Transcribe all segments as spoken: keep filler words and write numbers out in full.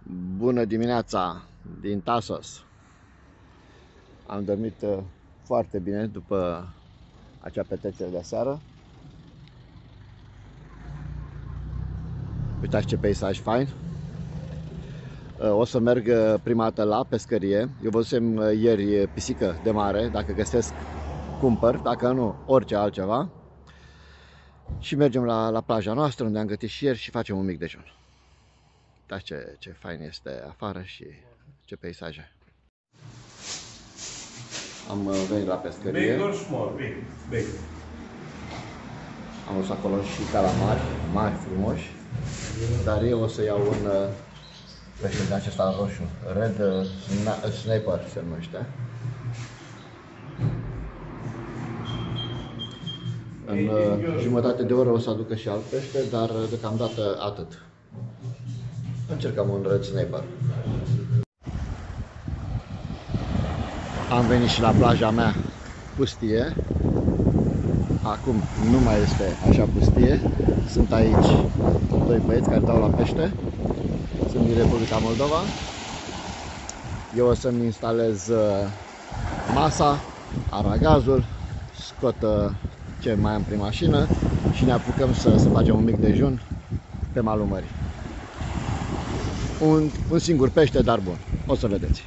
Bună dimineața din Tasos. Am dormit foarte bine după acea petrecere de seară. Uitați ce peisaj fain. O să merg prima dată la pescărie. Eu văzusem ieri pisică de mare. Dacă găsesc, cumpăr. Dacă nu, orice altceva. Și mergem la, la plaja noastră, unde am gătit și ieri, și facem un mic dejun. Uitați ce, ce fain este afară și ce peisaje. Am venit la pescărie. Big or small? Big. Big. Am dus acolo și calamari, mari, frumoși. Dar eu o să iau un pește de acesta roșu. Red Snapper se numește. În jumătate de oră o să aducă și alt pește, dar deocamdată atât. Încercăm un Red Snapper. Am venit și la plaja mea pustie. Acum nu mai este așa pustie. Sunt aici doi băieți care dau la pește. Sunt din Republica Moldova. Eu o să-mi instalez masa, aragazul, scot ce mai am prin mașină și ne apucăm să, să facem un mic dejun pe malul mării. Un, un singur pește, dar bun. O să vedeți.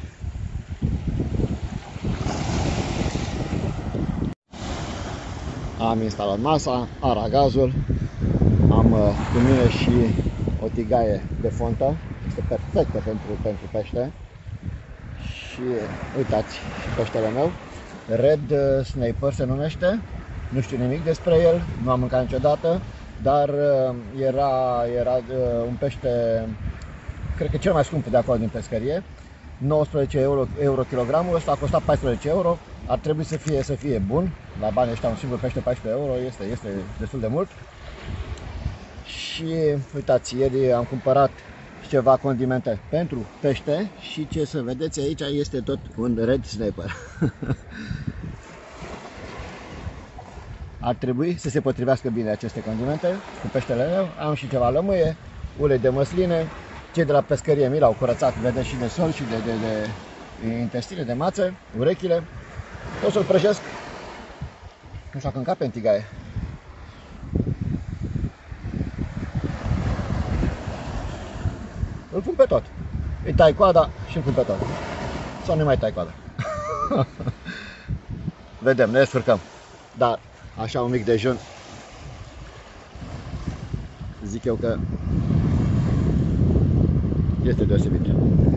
Am instalat masa, aragazul, am cu mine și o tigaie de fontă, este perfectă pentru, pentru pește. Și uitați, și peștele meu, Red Snapper se numește, nu știu nimic despre el, nu am mâncat niciodată, dar era, era un pește, cred că cel mai scump de acolo din pescărie, nouăsprezece euro, euro kilogramul, ăsta a costat paisprezece euro, ar trebui să fie, să fie bun, la banii ăștia un singur pește paisprezece euro este, este destul de mult. Și uitați, ieri am cumpărat ceva condimente pentru pește și ce să vedeți aici este tot un Red Snapper. Ar trebui să se potrivească bine aceste condimente cu peștele meu. Am și ceva lămâie, ulei de măsline. Cei de la pescărie mi l-au curățat, vedeți, și de sol și de, de, de intestine, de mațe, urechile. O să-l prăjesc. Nu știu dacă încape în tigaie. Îl pun pe tot. Îi tai coada și îl pun pe tot. Sau nu mai tai coada. Vedem, ne descurcăm. Dar așa un mic dejun, zic eu că este deosebit.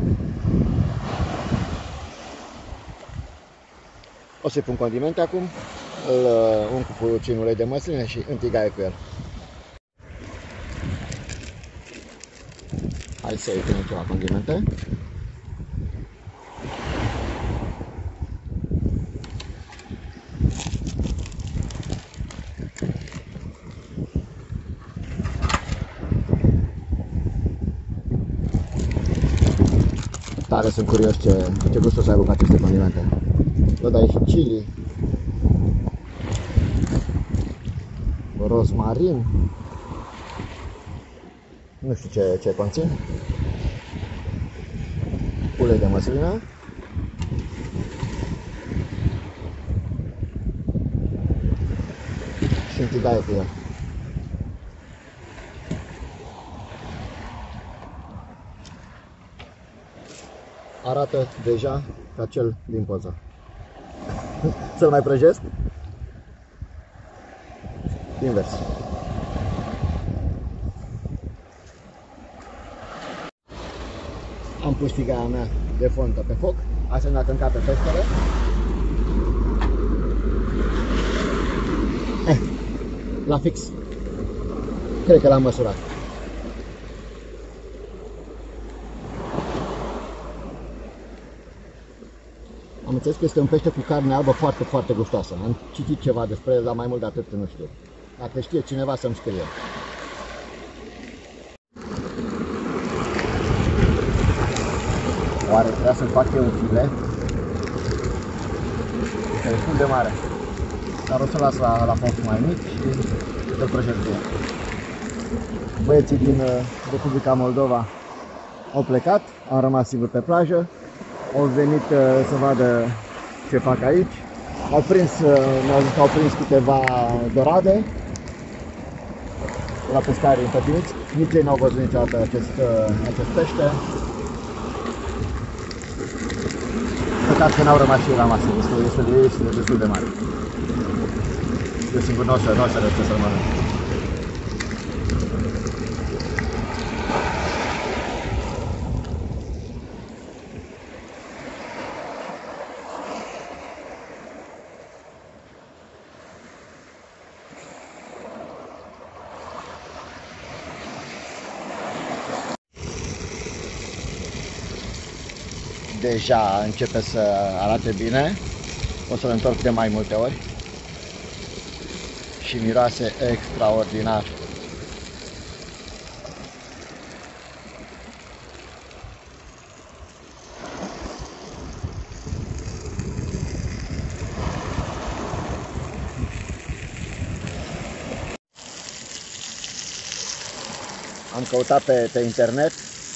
O să-i pun condimente acum, îl un cu puțin ulei de măsline și în tigaie cu el. Hai să-i punem ceva condimente. Tare sunt curios ce, ce gust o să aibă cu aceste condimente. Vă dai și chili, rozmarin, nu știu ce, ce conțin, ulei de măslină și în tigaie cu el. Arată deja ca cel din poză. Să-l mai prăjesc? Invers. Am pus tigaia mea de fontă pe foc, asemenea când încape peștele. Eh, la fix. Cred că l-am măsurat. Am înțeles că este un pește cu carne albă foarte, foarte gustoasă. Am citit ceva despre el, dar mai mult de atât nu știu. Dacă știe cineva să-mi scrie. Oare trebuia să-mi fac eu un filet? Este destul de mare. Dar o să las la, la foc mai mic și să-l prăjesc bine. Băieții din Republica Moldova au plecat, am rămas singur pe plajă, au venit uh, să vadă ce fac aici, au prins, uh, mi-au zis că au prins câteva dorade la pescarii împătimiți, nici ei n-au văzut niciodată acest, uh, acest pește. Păcat că n-au rămas și ei la masă, este, este, este destul de mare. Eu singur nu o să, nu o să reușesc să-l mănânc. Deja începe să arate bine, o să-l întorc de mai multe ori și miroase extraordinar. Am căutat pe, pe internet,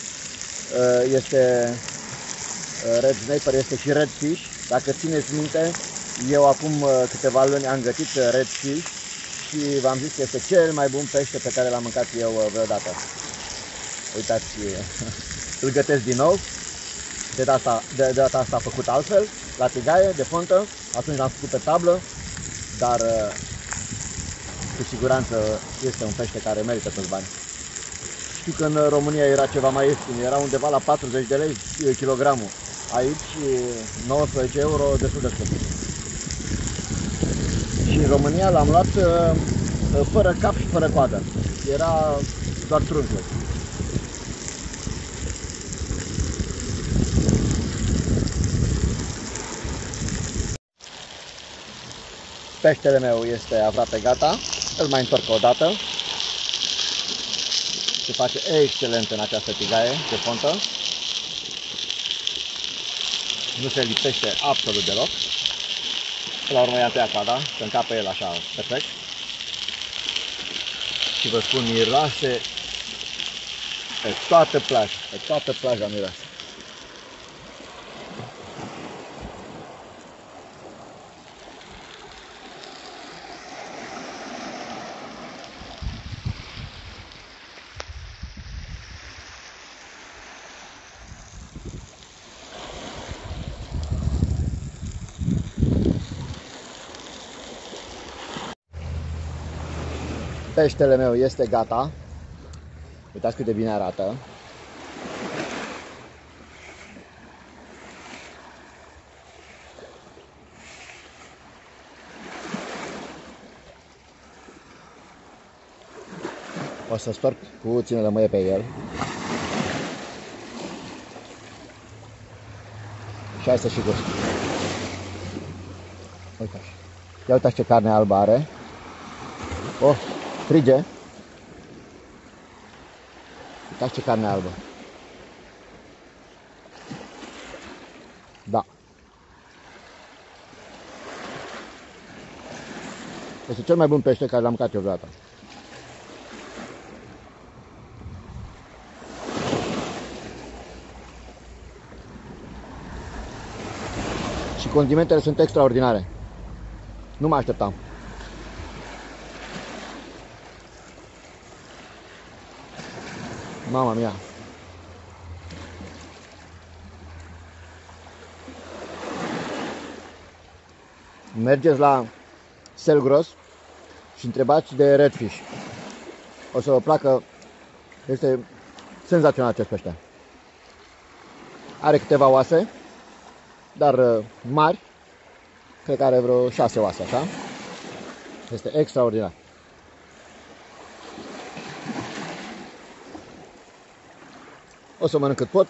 este Red Snapper, este și Red Fish. Dacă țineți minte, eu acum câteva luni am gătit Red Fish și v-am zis că este cel mai bun pește pe care l-am mâncat eu vreodată. Uitați, îl gătesc din nou. De data, de, de data asta a făcut altfel, la tigaie, de fontă. Atunci l-am făcut pe tablă, dar cu siguranță este un pește care merită toți banii. Știu că în România era ceva mai ieftin, era undeva la patruzeci de lei kilogramul. Aici nouăsprezece euro, destul de scump. Și în România l-am luat fără cap și fără coadă. Era doar trunchiul. Peștele meu este aproape gata. Îl mai întorc o dată. Se face excelent în această tigaie de fontă. Nu se lipește absolut deloc. La urmă i-am tăiat coada, să încape el așa perfect. Și vă spun, miroase pe toată plaja, pe toată plaja miroase. Peștele meu este gata. Uitați cât de bine arată. O să storc cu ține lămâie pe el. Și hai să și gust. Uitați. Ia uitați ce carne albă are. Oh, frige. Uitați ce carne albă. Da. Este cel mai bun pește care l-am mâncat eu vreodată. Și condimentele sunt extraordinare. Nu mă așteptam. Mama mia. Mergeți la Selgros și întrebați de redfish. O să vă placă. Este senzațional acest pește. Are câteva oase, dar mari. Cred că are vreo șase oase, așa. Este extraordinar. O să mănânc cât pot.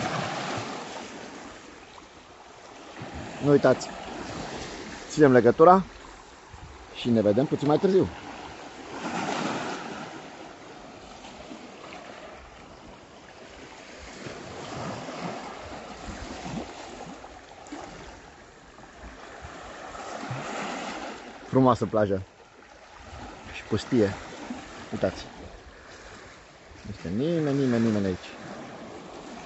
Nu uitați, ținem legătura și ne vedem puțin mai târziu. Frumoasă plajă și pustie. Uitați. Nu este nimeni, nimeni, nimeni aici.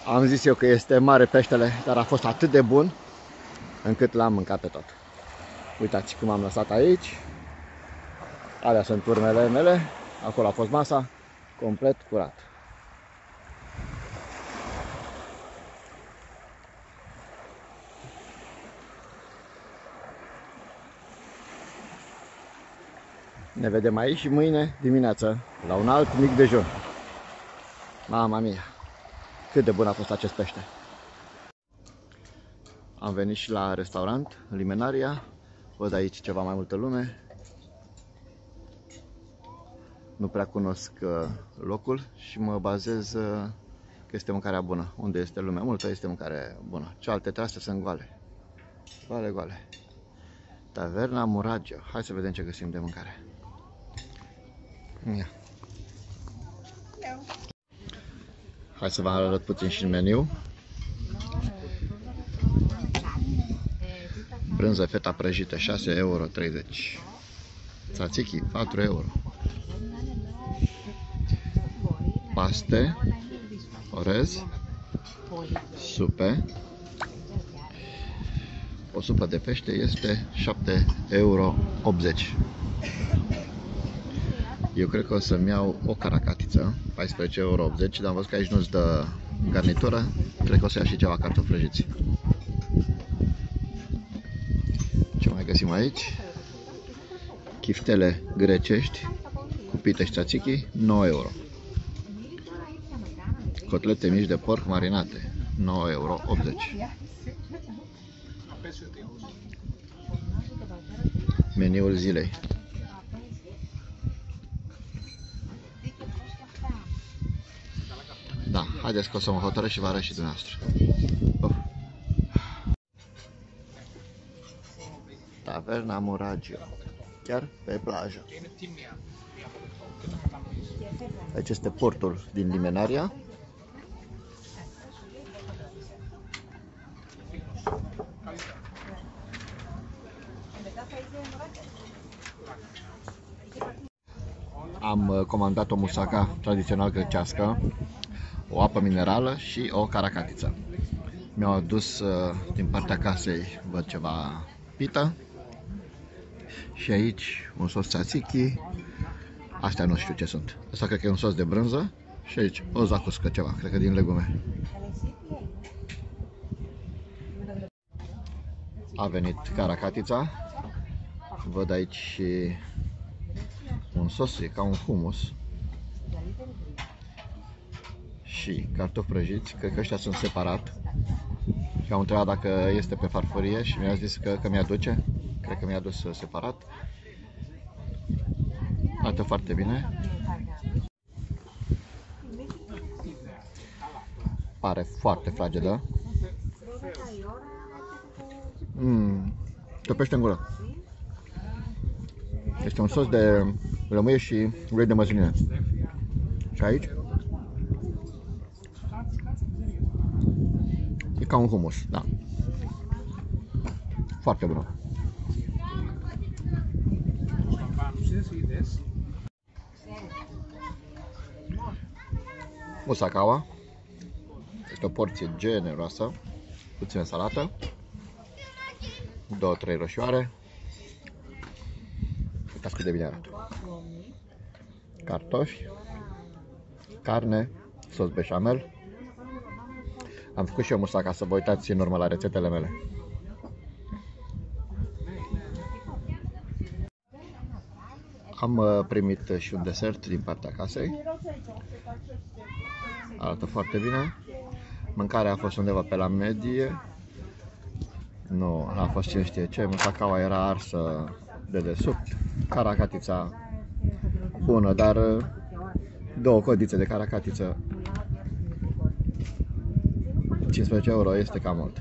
Am zis eu că este mare peștele, dar a fost atât de bun încât l-am mâncat pe tot. Uitați cum am lăsat aici. Alea sunt urmele mele. Acolo a fost masa, complet curat. Ne vedem aici și mâine dimineață la un alt mic dejun. Mama mia, cât de bun a fost acest pește! Am venit și la restaurant, Limenaria. Văd aici ceva mai multă lume. Nu prea cunosc locul și mă bazez că este mâncarea bună. Unde este lumea multă, este mâncare bună. Cealaltă terase sunt goale. Goale, goale. Taverna Muragio. Hai să vedem ce găsim de mâncare. Ia. Hai să vă arăt puțin și meniu. Brânză feta prăjită șase euro treizeci. Tzatziki patru euro. Paste, orez, supe. O supă de pește este șapte euro optzeci. Eu cred că o să-mi iau o caracatiță, paisprezece euro optzeci, dar am văzut că aici nu-ți dă garnitură. Cred că o să ia și ceva cartofi prăjiți. Ce mai găsim aici? Chiftele grecești cu pite și tzatziki, nouă euro. Cotlete mici de porc marinate, nouă euro optzeci. Meniul zilei. Da, haideți că o să mă hotărăsc și vă arăt și dumneavoastră. Of. Taverna Muragio, chiar pe plajă. Aici este portul din Limenaria. Am comandat o musaca tradițional grecească, o apă minerală și o caracatiță. Mi-au adus din partea casei, văd ceva pita și aici un sos tzatziki. Astea nu știu ce sunt. Asta cred că e un sos de brânză și aici o zacuscă ceva, cred că din legume. A venit caracatița. Văd aici și un sos, e ca un hummus. Și cartofi prăjiți, cred că ăștia sunt separat. Și am întrebat dacă este pe farfurie și mi-a zis că, că mi-aduce. Cred că mi-a adus separat. Arată foarte bine. Pare foarte fragedă. Mmm, topește în gură. Este un sos de lămâie și ulei de măsline. Și aici e ca un hummus, da. Foarte bună. Musakawa. Este o porție generoasă. Puțină salată. două trei roșioare. Uitați cât de bine arată. Cartofi. Carne. Sos beșamel. Am făcut și eu musaka, să vă uitați în urmă la rețetele mele. Am primit și un desert din partea casei. Arată foarte bine. Mâncarea a fost undeva pe la medie. Nu, n-a fost cine știe ce. Musakawa era arsă de desubt. Caracatița bună, dar două codițe de caracatiță cincisprezece euro este cam mult.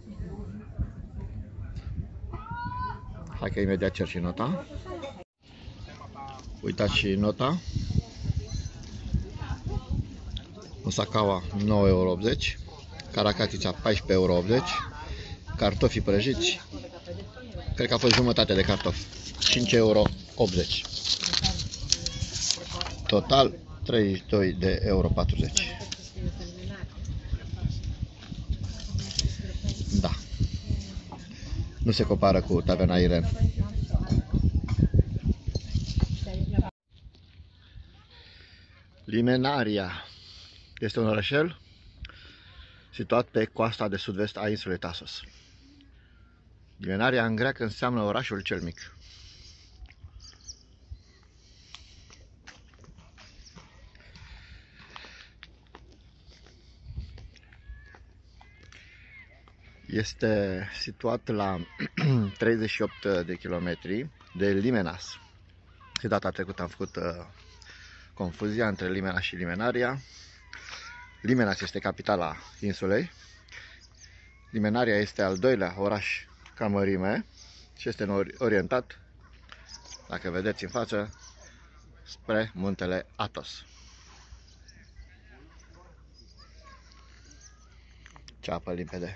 Hai că imediat cer și nota. Uitați și nota. Musakawa nouă euro optzeci, caracatița paisprezece euro optzeci, cartofii prăjiți, cred că a fost jumătate de cartofi, cinci euro optzeci. Total treizeci și doi de euro patruzeci. nu se compară cu Taverna Iren. Limenaria este un orășel situat pe coasta de sud-vest a insulei Tasos. Limenaria în greacă înseamnă orașul cel mic. Este situat la treizeci și opt de kilometri de Limenas. De data trecută am făcut uh, confuzia între Limenas și Limenaria. Limenas este capitala insulei. Limenaria este al doilea oraș ca mărime și este orientat, dacă vedeți în față, spre muntele Athos. Ce apă limpede!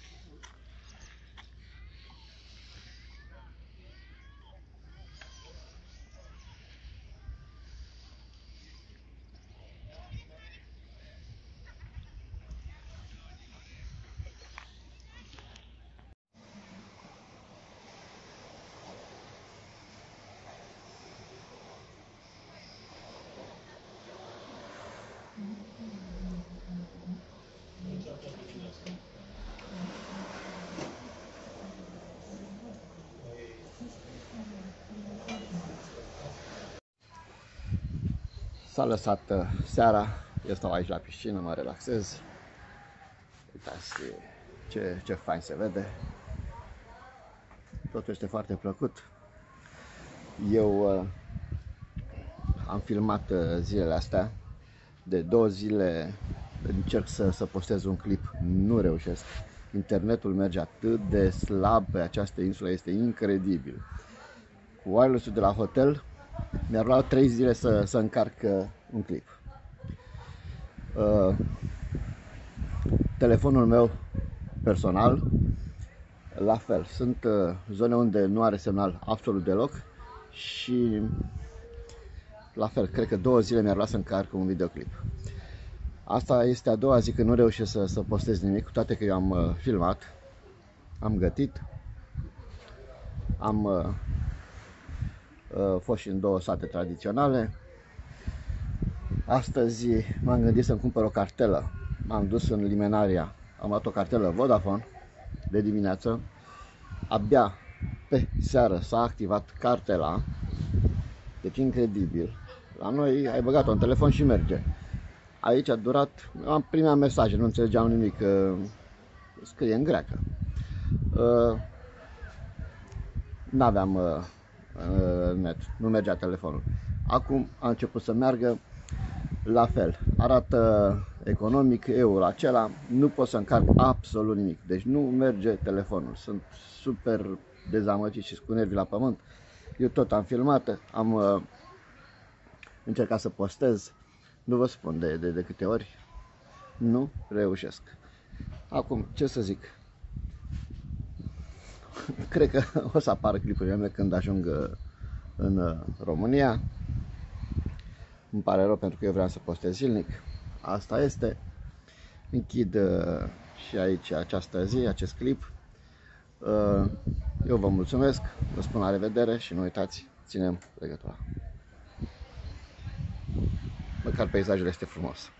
S-a lăsat seara, eu stau aici la piscină, mă relaxez. Uitați ce, ce fain se vede. Totul este foarte plăcut. Eu uh, am filmat uh, zilele astea. De două zile încerc să, să postez un clip, nu reușesc. Internetul merge atât de slab pe această insulă, este incredibil. Cu wireless-ul de la hotel mi-ar lua trei zile să, să încarc un clip. Uh, telefonul meu personal, la fel. Sunt uh, zone unde nu are semnal absolut deloc și la fel, cred că două zile mi-ar lua să încarc un videoclip. Asta este a doua zi când nu reușesc să, să postez nimic, cu toate că eu am uh, filmat, am gătit, am uh, uh, fost și în două sate tradiționale. Astăzi m-am gândit să-mi cumpăr o cartelă. M-am dus în Limenaria, am luat o cartelă Vodafone de dimineață. Abia pe seară s-a activat cartela. Deci incredibil. La noi ai băgat-o în telefon și merge. Aici a durat, am primit mesaje, nu înțelegeam nimic, scrie în greacă. N-aveam net, nu mergea telefonul. Acum a început să meargă, la fel, arată economic, euro acela, nu pot să încarc absolut nimic, deci nu merge telefonul. Sunt super dezamăgit și cu nervii la pământ. Eu tot am filmat, am uh, încercat să postez, nu vă spun de, de, de câte ori, nu reușesc. Acum, ce să zic, cred că o să apară clipurile mele când ajung în România. Îmi pare rău pentru că eu vreau să postez zilnic. Asta este. Închid și aici această zi, acest clip. Eu vă mulțumesc, vă spun la revedere și nu uitați, ținem legătura. Măcar peisajul este frumos.